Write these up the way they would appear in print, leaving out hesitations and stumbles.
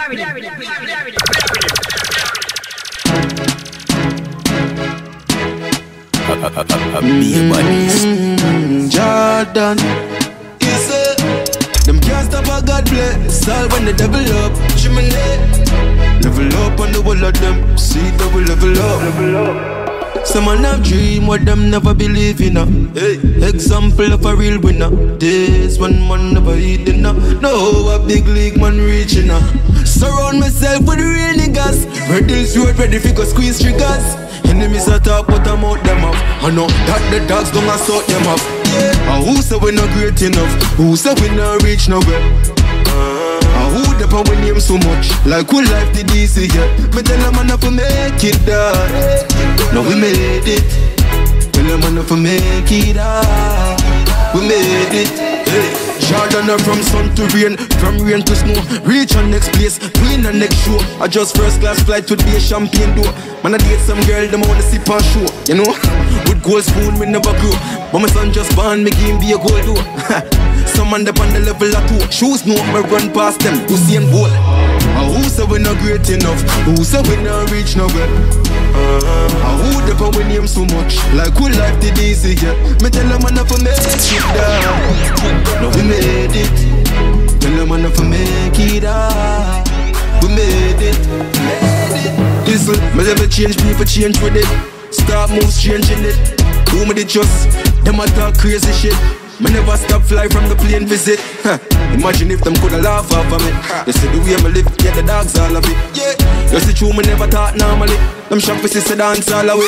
Jordan, is it? Them can't stop a God bless. All when they double up, Chimney. Level up on the wall of them. See double level up. Some man have dream what them never believe in. Hey. Example of a real winner. Days when man never eat dinner. No, a big league man reaching. Surround myself with real niggas. Riddles road ready for go squeeze triggers. Enemies attack but I'm out them off. I know that the dogs don't sort them off. Yeah. Who say we not great enough? Who say we not reach nowhere? Who the power we name so much? Like who life did easy, yeah. Me tell them man to make it done. Now we made it. Tell them man to make it done. We made it. Hey. Jordan from sun to rain, from rain to snow. Reach on next place, win on next show. I just first class flight to be a champagne door. Man I date some girl, them wanna sip and show. You know, with gold spoon we never grow. But my son just born, me game be a gold door. Some man up on the level of 2. Shoes no, me run past them, Usain Bolt. Who say we not great enough? Who say we not reach nowhere? Who the power we name so much? Like who life did easy, yeah. Me tell them man to make it down. No, we made it. Tell them man to make it down. We made it. Listen, me never change people, change with it. Start moves changing it. Who me the trust? Them a talk crazy shit. Me never stop fly from the plane visit. Imagine if them coulda laugh off of me. You see the way me live, yeah the dogs all of it. Yeah, you see true me never thought normally. Them shop for sister dance all away.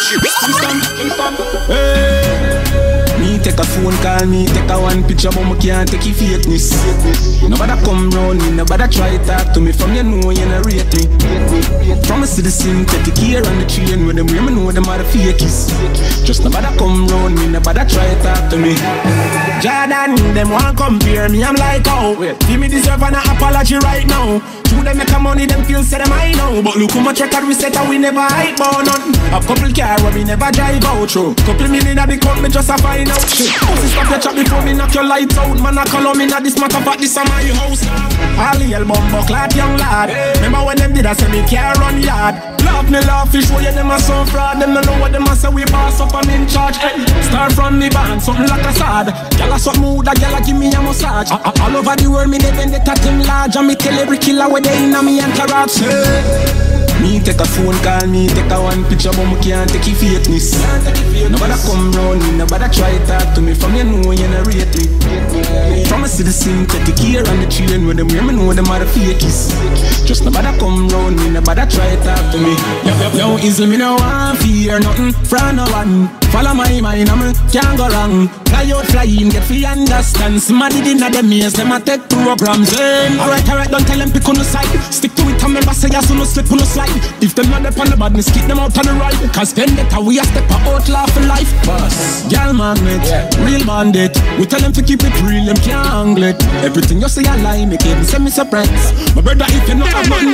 Me take a phone call, me take a one picture, but me can't take your fakeness. Nobody come round me, nobody try to talk to me. From you know you not rate me. From a citizen, take the gear on the train with them, where me know them are the fakies. Just nobody come round me, nobody try to talk to me. Jordan, them want compare me, I'm like, oh, give me deserve an apology right now. True them make a money, them feel say them I know. But look how much record we set and we never hype about nothing. A couple car where we never drive out through. Couple million at the count, me just a find out shit. Stop your chat before me knock your lights out. Man a call me not this matter, but this a my house. All the elbow bucklat young lad. Remember when them did I say me care run yard. Love me laugh, show you them a some fraud. Them don't know what them a say, we boss up and in charge. Start from the band, something like a sad. Gyal a suck mood, a gyal a give me a massage. All over the world me they bend it at him large. And me tell every killer where they in a me entourage. Me take a phone call, me take a one picture, but me can't take your fakeness. Nobody come round me, nobody try to talk to me. From you know you not rate me. From a citizen, take the gear on the train with them, where me know them are the fakies. Just nobody come round me, nobody try to talk to me. Yo, easy me no want fear nothing from no one. Follow my mind, I can't go wrong. Fly out, fly in, get free understand. Somebody did not the maze, them a take programs. Alright, don't tell them pick on the side. Stick to it and remember say yes, so no slip on the slide. If them not up on the badness, keep them out on the ride. Cause then that we a step out laugh for life. Boss, girl magnet, real bandit. We tell them to keep it real, them can't angle it. Everything you say I lie, make it send me surprise. My brother, if you not have nothing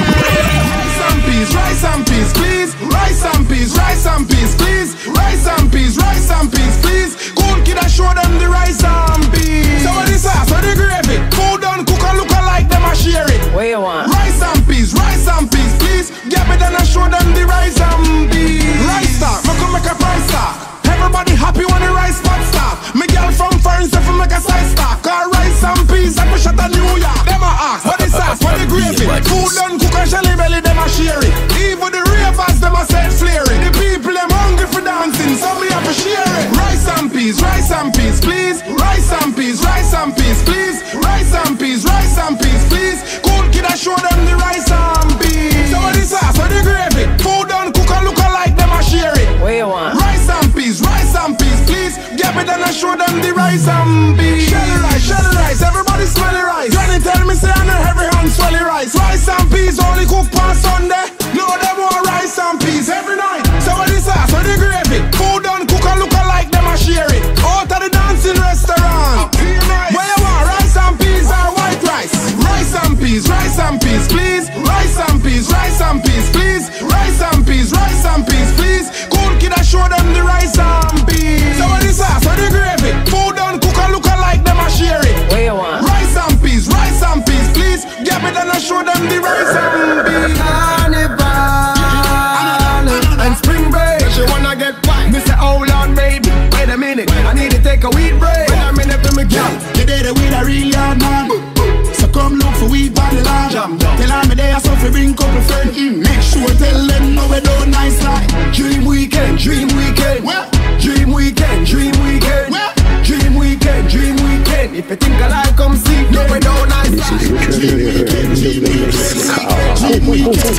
else, rice and peas, please. Rice and peas, rice and peas, please. Rice and peas, rice and peas, please. Cool kid, I show them the rice and peas. So what is sauce, what the gravy? Cool down, cook and look alike, them a share it. What you want? Rice and peas, please. Get me then I show them the rice and peas. Rice stock, make a price stock. Everybody happy when the rice pot stop. Me girl from foreign stuff make a side stock. Cause rice and peas, I push at a New York. Them a ask, what the sauce, what the gravy? Food done, cook and shelly belly, them a share it. Even the ravers, them a say flaring. The people, them hungry for dancing, so me have to share it. Rice and peas, please. Rice and peas, please. Rice and peas, please. Cool kid, I show them the rice and peas. So what the sauce, what the gravy? Food done, cook and look alike, them a share it. What you want? Rice and peas, please. Get me then I show them the rice and peas. Shelly rice, everybody smell the rice. Granny tell me say I know every hand swell the rice. Rice and peas only cook on Sunday. No, them want rice and peas every night. So what the sauce, what the gravy? Food done, cook and look alike, them a share it. Out of the dancing restaurant. Where you want rice and peas or white rice? Rice and peas, please. Rice and peas, please. Rice and peas, please. Cool kid, I show them the rice and peas. So what the sauce, what the gravy? Food done, cook and look alike, them a share it. What you want? Rice and peas, please. Get me then I show them the rise and be carnival and spring break. She wanna get wine. Me say, hold on, baby. Wait a minute, I need to take a weed break. Wait a minute for me, girl. You did it with a real yard man. So come look for weed by the land. Tell her me there, so fi bring couple friends. Make sure tell them no we don't nice like. Dream weekend, dream weekend. Well, dream weekend, dream weekend. well, dream weekend, dream weekend. If you think I like, come see. No we don't nice like. dream weekend, dream weekend. Dream weekend,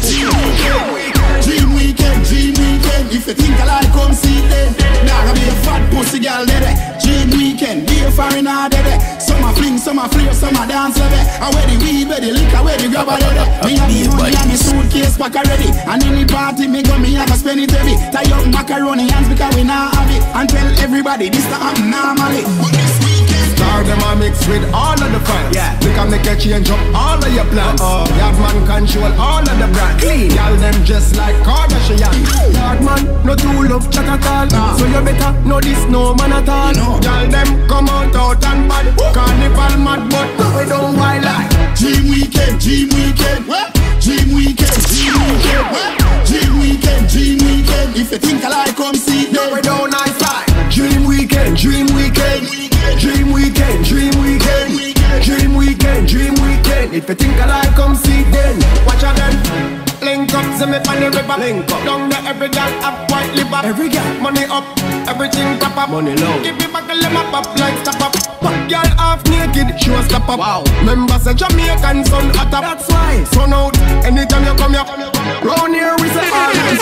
dream weekend, dream weekend. If you think I like, come see them. Nah, be a fat pussy girl there. Dream weekend, be a foreigner there. Some a fling, some a flare, some a dance there. I wear the weed, where the liquor, where the grabber there. Me have the money and me suitcase pack already. And in the party, me go, me have a spend it heavy. Tie up macaroni hands because we not have it. And tell everybody this not happen normally. But this weekend, star them a mix with all of the fans. Yeah. We can make a change up all of your plans. Yard man control all of the brand. Clean, y'all them just like Kardashian. Yard man, no too love chat at all. So you better know this no man at all. Y'all them come out and bad. Carnival mad, but we don't wild like. dream weekend, dream weekend. Well, dream weekend, dream weekend. Well, dream weekend, dream weekend. If you think I like, come see. No, we don't nice like. Dream weekend, dream weekend. Dream weekend, dream weekend. Dream weekend, dream weekend. If you think I like, come see then. Watch out then. Link up, see me on the river. Link up. Down there, every girl have white liver. Every girl, money up, everything top up. Money low. Give me back a lemon pop like stop up. But girl half naked, show stop up. Wow. Members say Jamaican sun hot up. That's why. Sun out, anytime you come here. Round here we say all night.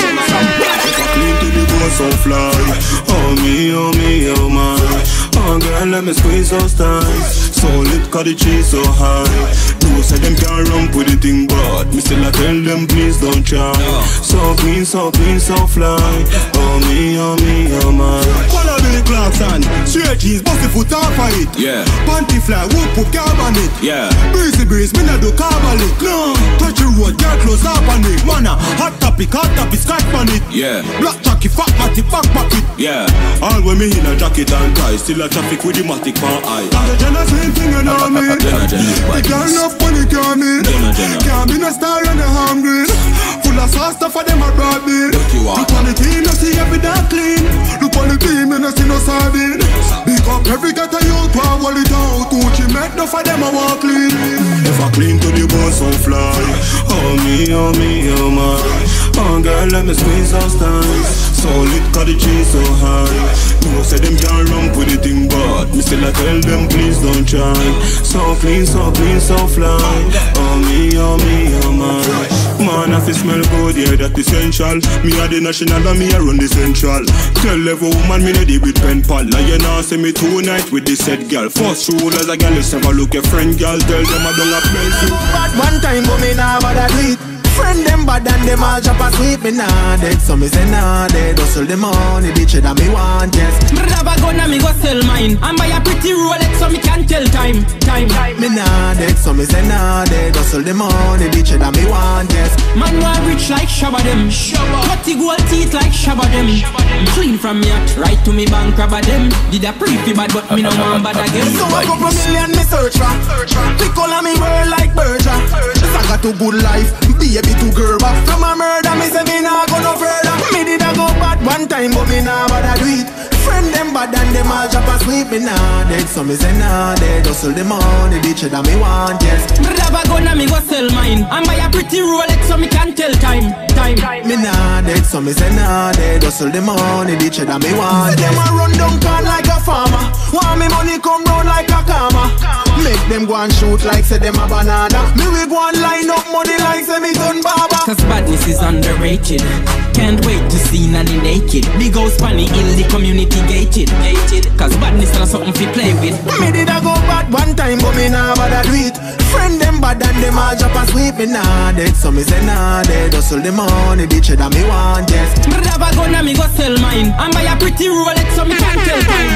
Clean to the boat so fly. Oh me, oh me, oh my. Oh girl, let me squeeze those thighs. So lit, cause the cheese so high. No say them can't run with the thing, but me still I tell them please don't try. So clean, so fly. Oh me, oh me, oh my. Follow the clocks on. Straight jeans, bust the foot off of it. Yeah. Panty fly, whoop up, carb on it. Yeah. Breezy breeze, me not do carbolic. No. Touch the road, get close up on it. Mana, hot topic, scotch on it. Yeah. Black jockey, fat matty, back pocket. Yeah. All when me in a jacket and tie, still a traffic with the matic for eye. The Jenna same thing you know me. The girl enough money can't me. Can't be no star and a hungry. Full of sauce stuff for them a broad bill. Look on the team, you see every dark clean. Look on the team, you see no sardine. Big up every cat of youth, one wall it out. Gucci make no for them a walk clean. If I clean to the bone so fly. Oh me, oh me, oh my. Oh girl, let me squeeze those thighs. So lit, cause the cheese so high. No say them can't run with the thing, but me still I tell them please don't try. So clean, so fly. Oh me, oh me, oh my. Man, if it smell good, yeah, that's essential. Me are the national and me I run the central. Tell every woman me ready with pen pal. Now you know see me tonight with this said girl. First rule as a girl is never look a friend girl. Tell them I don't have plenty. One time but me nah bother do it. Friend them bad and them all drop a sweet. Me nah dead, so me say nah dead. Hustle the money, bitch that me want, yes. Me grab a gun and me go sell mine. And buy a pretty Rolex so me can tell time. Me nah dead, so me say nah dead. Hustle the money, bitch that me want, yes. Man want rich like Shabba them. Cutty gold teeth like Shabba them. Clean from me at right to me bank robber them. Did a pre-fi bad but me no want bad again. So a couple million me search for. Pick all of me world like Berger. Zagga to good life, baby to girl back. From a murder me say me nah go no further. Me did a go bad one time but me nah bother do it. Friend them bad and them all drop a sweep. Me nah dead, so me say nah dead. Hustle the money, bitch that me want, yes. Me grab a gun and me go sell mine. And buy a pretty Rolex so me can tell time. Me nah dead, so me say nah dead. Hustle the money, bitch that me want, yes. Them a run down can like a farmer. Want me money come round like a karma. Make them go and shoot like say them a banana. Me we go and line up money like say me done baba. Cause badness is underrated. Can't wait to see Nanny naked. Big house funny in the community gated. Cause badness is something to play with. Me did a go bad one time but me nah bother do it. Friend them bad and them all drop a sweep. Me nah dead, so me say nah dead. Hustle the money, bitch that me want, yes. Me grab a gun and me go sell mine. And buy a pretty Rolex so me can tell time.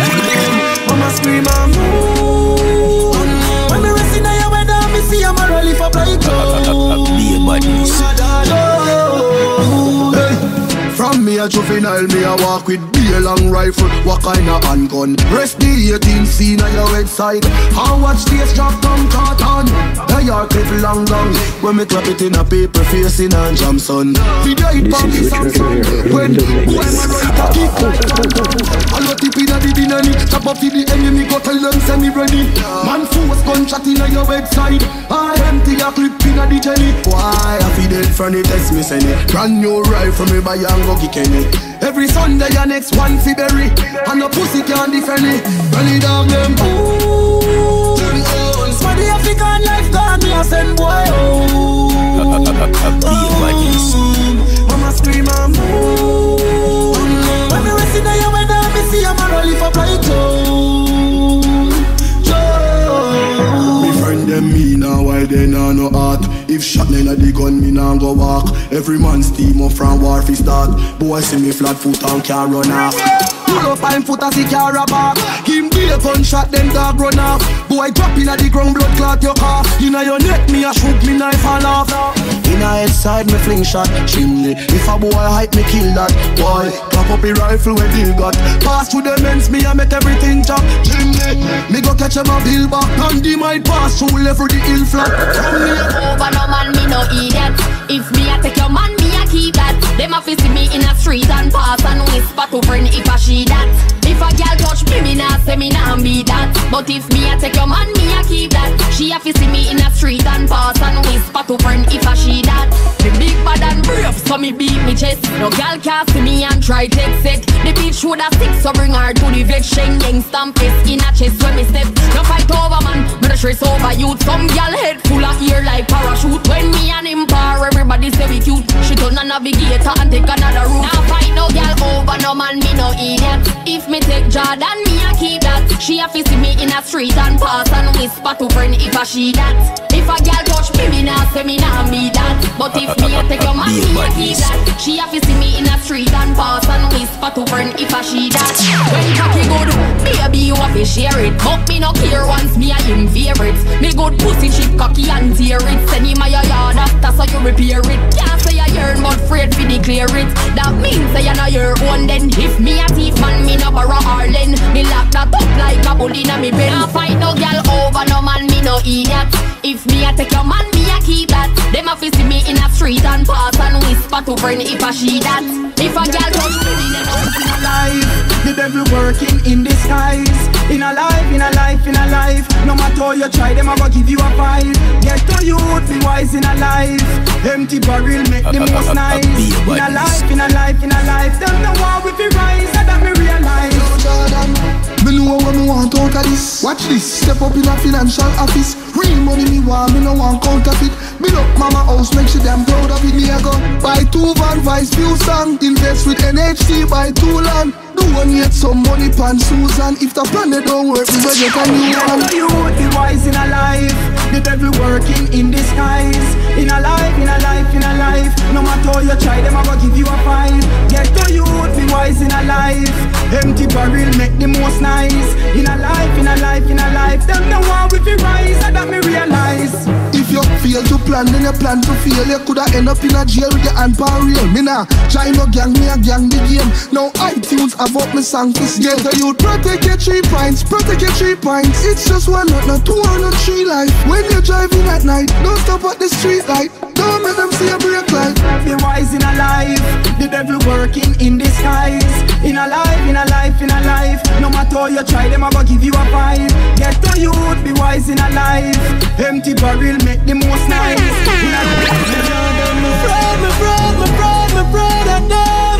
I'ma scream and move. When me resting on your weather, me see I'm a rolling for like gold. Be a badness. From me a juvenile, me a walk with be a long rifle. What kind of handgun? Rest the 18 scene on your website. How watch this drop down carton? They are clip long. When me clap it in a paper facing and jam son. Video it from the Samsung. When boy my right a kick like I lot tip in a the binani. Chop up to the enemy, go tell them send me ready. Man force gunshot in a your website. I empty a clip in a the jelly. Why I feel dead from the text me send it. Brand new rifle me buy and go kick any. Every Sunday your next one fi berry. And no pussy can't defend it. Run it down them. Ooh. For the African life gone me a send boy. Mama scream and move. When me rest in the weather, me see a man only for bright me friend them me now, why they nah no heart. If shot none of the gun, me nah go walk. Every man steam up from war fi start. Boy see me flat foot and can't run off. Pull up and foot as he carry back. Him be a gunshot, them dog run off. Boy drop in at the ground, blood clot your car. In your neck, me a shoot me knife and off. In a head side, me fling shot. Chimney, if a boy hype, me kill that. Boy, clap up the rifle where he got. Pass through the men's, me a make everything chop. Chimney, me go catch him a bill back. And he might pass through level the hill flat. Over no man, me no idiot. If me a take your man, me a keep that. Them a fi see me in a street and pass and whisper to friend if a she that. If a girl touch me, me nah say me nah be that. But if me a take your man, me a keep that. She a fi see me in a street and pass and whisper to friend if a she that. The big bad and brave, so me beat me chest. No girl can't see me and try take set. The bitch shoulda stick, so bring her to the vet. Sheng, Yeng, stamp it in a chest when me step. No fight over man, me the stress over youth. Some girl head full of ear like parachute. When me and him par, everybody say we cute. She turn a navigator and take another route. Now fight no girl over no man, me no idiot. If me take Jordan, me a keep that. She a fi see me in a street and pass and whisper to friend if a she that. If a girl touch me, me nah say me nah be that. But if me a take your man, me a keep that. She a fi see me in a street and pass and whisper to friend if a she that. When cocky good, baby you a fi share it. But me no care once me a him favorite. Me good pussy chip cocky and tear it. Send him a your yard after so you repair it. Can't say a yearn but afraid fi declare it. That means say you know your own then. If me a thief man, me no borrow Harlan. Me lock that up like a bull inna me bed. Can't fight no girl over no man, me no idiot. If me a take your man, me a keep that. Them a fi see me in a street and pass and whisper to friend if a she that. If a girl touch me, me no in a life. The devil working in disguise. In a life, in a life, in a life. No matter how you try, them a go give you a fight. Get to youth, be wise in a life. Empty barrel make the most nice. In a life, in a life, in a life. Them no want with the rise, that me realize. Me know what me want out of this. Watch this, step up in a financial office. Real money me want, me no want counterfeit. Build up mama house, make she damn proud of it. Me a go buy 2 van, vice few song. Invest with NHC, buy 2 land. Do one yet some money pan Susan. If the plan they don't work, we go get a new one. You the wise in a life. The devil working in disguise. In a life, in a life, in a life. No matter how you try, them a go give you a fight. Get to youth, be wise in a life. Empty barrel make the most nice. In a life, in a life, in a life. Them no one with the rise, and that me realize. If you fail to plan, then you plan to fail. You coulda end up in a jail with your hand power real. Me nah try no gang, me a gang the game. Now iTunes have up me song to scale. Get the youth, protect your 3 pints, protect your 3 pints. It's just 1 not 2 or not 3 life. When you're driving at night, don't stop at the street light. Don't make them see a brake light. Be wise in a life. The devil working in disguise. In a life, in a life, in a life. No matter how you try, them a go give you a fight. Get to youth, be wise in a life. Empty barrel make the most nice. In a life, me afraid of them. Afraid of them.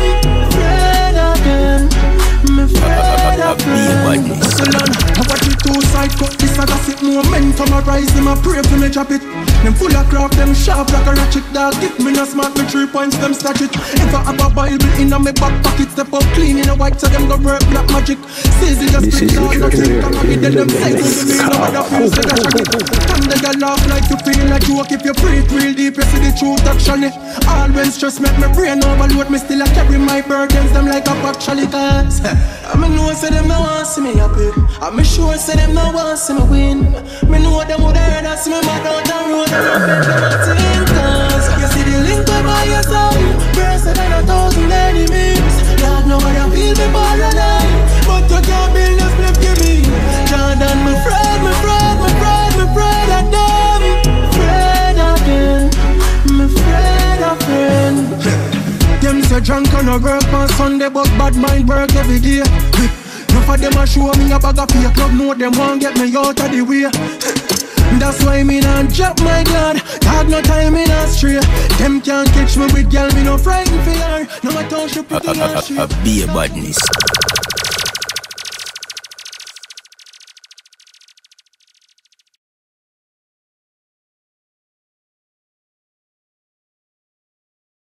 I watch it 2 side cut. This a gossip momentum a rise. Them a pray for me drop it. Them full of craft, them sharp like a ratchet dog. Give me no smart, me 3 points, them stash it. If I have a Bible in a me back pocket, step up clean in a white, so them go work black magic. Says it just split down, no drink, come and get them say to me, no matter who's the dash it. And they got laugh like you feel like joke. If you breathe real deep, you see the truth actually. Always just make me brain overload. Me still I carry my burdens, them like a actually cause I know say them no want see me happy. I'm sure say them no want see me win. Me know them would heard us me mad out the road. You see the link by your side, worse than 1,000 enemies. no work on Sunday, but bad mind work every day. Enough of them a show me a bag of fake love, know them want get me out of the way. That's why me not drop my guard. Dog no time in a stray. Them can't catch me with girl, me no frightened for her. No matter how she pretty or she. Be a badness.